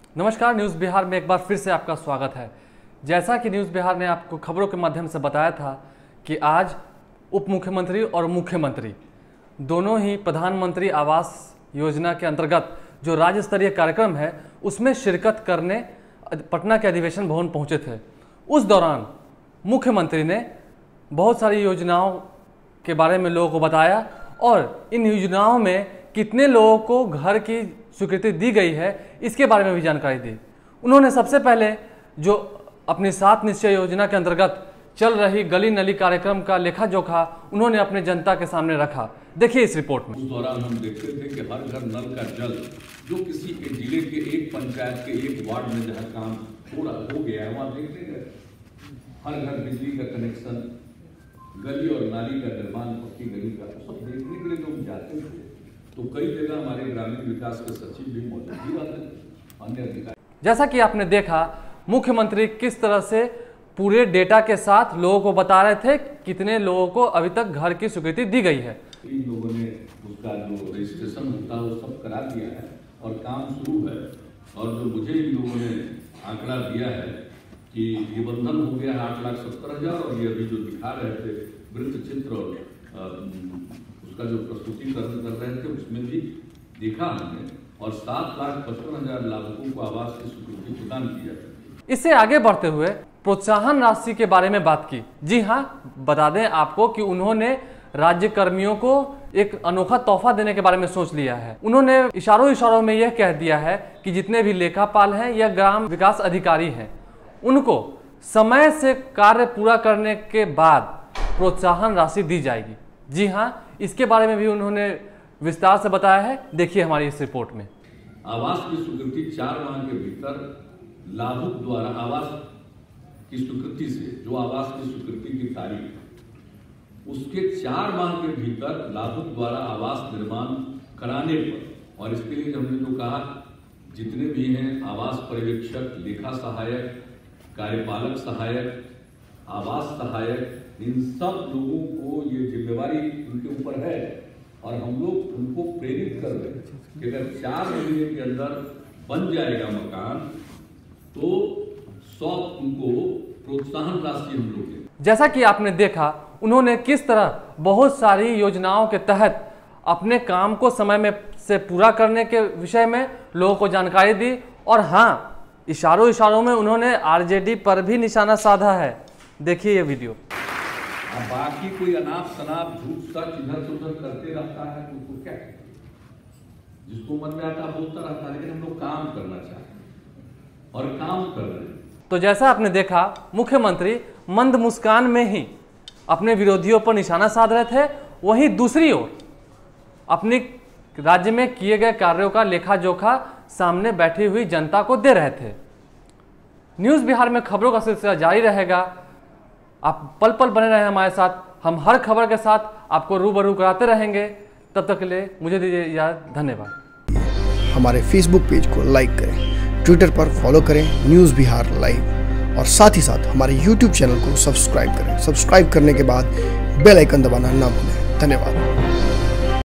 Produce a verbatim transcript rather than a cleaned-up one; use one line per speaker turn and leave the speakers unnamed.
नमस्कार, न्यूज़ बिहार में एक बार फिर से आपका स्वागत है। जैसा कि न्यूज़ बिहार ने आपको खबरों के माध्यम से बताया था कि आज उप मुख्यमंत्री और मुख्यमंत्री दोनों ही प्रधानमंत्री आवास योजना के अंतर्गत जो राज्य स्तरीय कार्यक्रम है उसमें शिरकत करने पटना के अधिवेशन भवन पहुंचे थे। उस दौरान मुख्यमंत्री ने बहुत सारी योजनाओं के बारे में लोगों को बताया और इन योजनाओं में कितने लोगों को घर की स्वीकृति दी गई है इसके बारे में भी जानकारी दी। उन्होंने सबसे पहले जो अपनी सात निश्चय योजना के अंतर्गत चल रही गली नली कार्यक्रम का लेखा जोखा उन्होंने अपने जनता के सामने रखा। देखिए इस रिपोर्ट में।
उस दौरान हम देखते थे कि हर घर नल का जल जो किसी एक जिले के एक पंचायत के एक वार्ड में जहाँ काम पूरा हो गया है वहाँ देखते गए हर घर बिजली का कनेक्शन, गली और नाली का निर्माण, पक्की गली का सब देखने के लिए लोग जाते थे। तो कई जगह हमारे ग्रामीण विकास के सचिव भी मौजूद ही रहते थे, अन्य अधिकारी।
जैसा कि आपने देखा मुख्यमंत्री किस तरह से पूरे डेटा के साथ लोगों को बता रहे थे कितने लोगों को अभी तक घर की स्वीकृति दी गई है।
इन लोगों ने उसका जो रजिस्ट्रेशन होता है वो सब करा दिया है और काम शुरू है। और जो मुझे इन लोगों ने आंकड़ा दिया है कि निबंधन हो गया आठ लाख सत्तर हजार और ये अभी जो दिखा रहे थे वृत्त चित्र और उसका जो प्रस्तुतिकरण कर रहे थे उसमें भी देखा हमने और सात लाख पचपन हजार लाभुकों को आवास की स्वीकृति प्रदान किया।
इससे आगे बढ़ते हुए प्रोत्साहन राशि के बारे में बात की। जी हाँ, बता दें आपको कि उन्होंने राज्य कर्मियों को एक अनोखा तोहफा देने के बारे में सोच लिया है। उन्होंने इशारों इशारों में यह कह दिया है कि जितने भी लेखापाल हैं या ग्राम विकास अधिकारी हैं उनको समय से कार्य पूरा करने के बाद प्रोत्साहन राशि दी जाएगी। जी हाँ, इसके बारे में भी उन्होंने विस्तार से बताया है। देखिए हमारी इस रिपोर्ट में।
आवास की स्वीकृति चार माह के भीतर लाभुक द्वारा आवास की स्वीकृति से जो आवास की स्वीकृति की तारीख उसके चार माह के भीतर लाभुक द्वारा आवास निर्माण कराने पर, और इसके लिए हमने जो कहा जितने भी हैं आवास पर्यवेक्षक, लेखा सहायक, कार्यपालक सहायक, आवास सहायक, इन सब लोगों को ये जिम्मेवारी उनके ऊपर है और हम लोग उनको प्रेरित कर रहे हैं कि अगर चार महीने के अंदर बन जाएगा मकान तो सौ उनको प्रोत्साहन राशि हम लोग दें।
जैसा कि आपने देखा उन्होंने किस तरह बहुत सारी योजनाओं के तहत अपने काम को समय में से पूरा करने के विषय में लोगों को जानकारी दी और हाँ, इशारों इशारों में उन्होंने आरजेडी पर भी निशाना साधा है। देखिए ये वीडियो।
अब बाकी कोई अनाप शनाप झूठ सच इधर से उधर करते रहता है तो उसको क्या कहते हैं? जिसको मन में आता बोलता रहता है, लेकिन हम लोग काम करना चाहते हैं और काम कर रहे हैं।
तो जैसा आपने देखा मुख्यमंत्री मंद मुस्कान में ही अपने विरोधियों पर निशाना साध रहे थे, वहीं दूसरी ओर अपने राज्य में किए गए कार्यों का लेखा जोखा सामने बैठी हुई जनता को दे रहे थे। न्यूज़ बिहार में खबरों का सिलसिला जारी रहेगा। आप पल पल बने रहे हमारे साथ। हम हर खबर के साथ आपको रूबरू कराते रहेंगे। तब तक के लिए मुझे दीजिए इजाज़त। धन्यवाद।
हमारे फेसबुक पेज को लाइक करें, ट्विटर पर फॉलो करें न्यूज़ बिहार लाइव और साथ ही साथ हमारे यूट्यूब चैनल को सब्सक्राइब करें। सब्सक्राइब करने के बाद बेल आइकन दबाना ना भूलें। धन्यवाद।